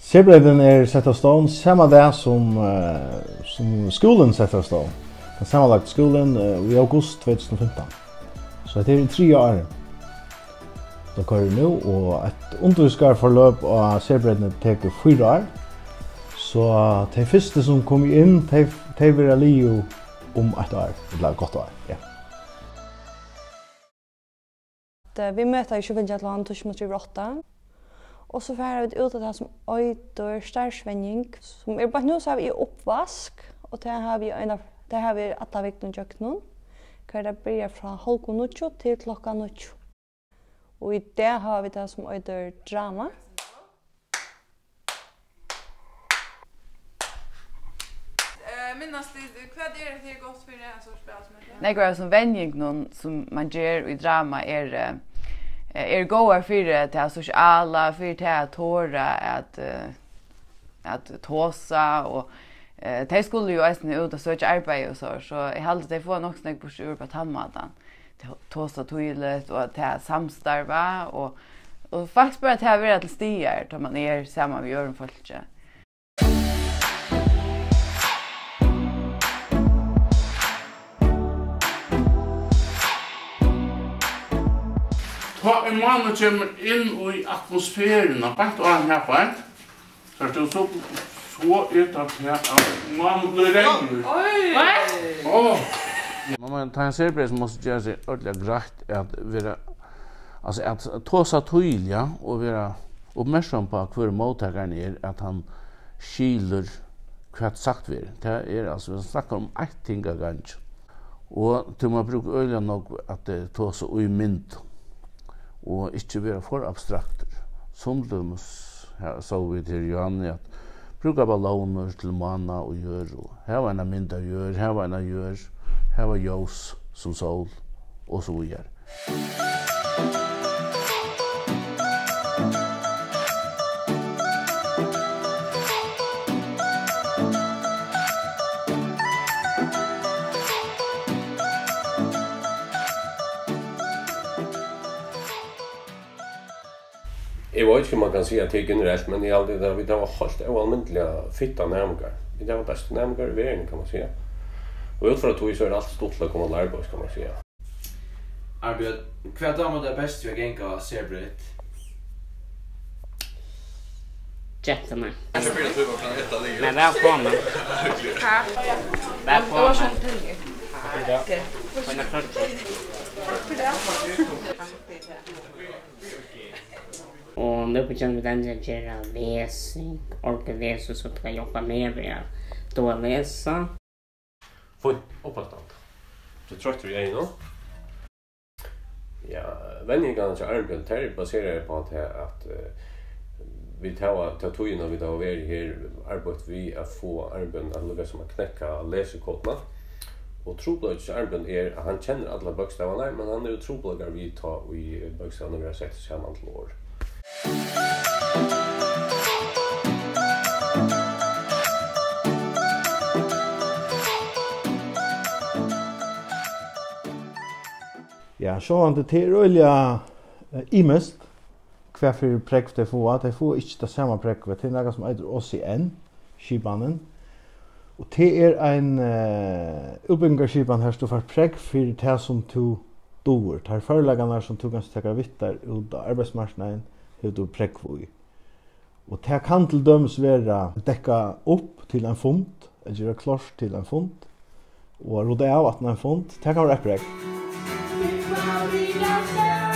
Sebredden sett av stånd samma dag som skolan sett av stånd. Den sammanlagt skolan i august 2015. Så det är 3 år. De kører nu, og et undervisningsforløp av Sebredden tar 4 år. Så de første som kommer inn, de vil lige om 1 år, eller godt år, ja. Vi møter i 25. 2008, og så får vi ut av det som øyder stærsvenning, som bare nå så har vi oppvask, og det har vi alle vikten kjøkkenen, hva det blir fra 8:30 til 9:00. Og i det har vi det som øyder drama. Minnast hva er det godt for en sorts spil som heter? Det går som vending som man gjør i drama er gåa for det sociala, for det att tåra att tåsa och de skulle ju även ut och söka arbete och så jag hade det få nog snack på sjur på tandmaten. Tåsa toilet och ta samstarva och faktiskt bara ta vara till stier då man är samma vi gör en folk. Ta en mann kommer inn i atmosfæren av bant og an her på en. Så er det så at man blir regner. Oi! Man tar en serbred som måste göra sig ordentligt greit att tåsa tøyl, ja, og være oppmerksom på hver mottageren at han skiler hva sagt vi. Det altså, vi snakker om 1 ting av gang. Og til man bruker øyne nok at tåsa ui mynd. Og ikke være for abstrakter. Som de så vi til Johanne at bruka balloner til mana og gjør. Og her var en mynd av gjør, her var en gjør, her var ljós som sol og så videre. Jag vet inte om man kan säga att det är generellt, men i allt det vi har helt oalmyntliga fitta närmare. Det var bäst närmare i världen kan man säga. Och utför att så är det allt stort att komma och lära oss kan man säga. Arbjörn, vad är det bäst vi gänga Sebret? Gentlemen. Jag ska bli att tuva från ett av livet. Men välkommen. Tack. Välkommen. Okej. Och nu börjar vi den göra läsning, orka läsa så att jag jobbar med det. Då läsa. Få uppåtstand. Så tröttar du igen då? Ja, vänningarna till Arbjörn Terry baserar på att vi tar tojen och vi tar över här arbetet vi att få Arbjörn att lugga som att knäcka läsekodna. Och trobladets till Arbjörn att han känner alla bokstäverna, men han är ju trobladare vi tar i bokstäverna vi har sett samman till år. Ja, så det är öliga imest kvar för präck det får inte det samma präck det är något som heter OCN skibanen och det är en uppbyggarskiban här står för präck för det som to dår tar förläggarna som tog ganska täcka vittar ut av arbetsmarknaden hur du präck vi och det kan till döms vara täcka upp till en font eller göra klart till en font och roda av att en font det kan vara präck. Cloudy outside.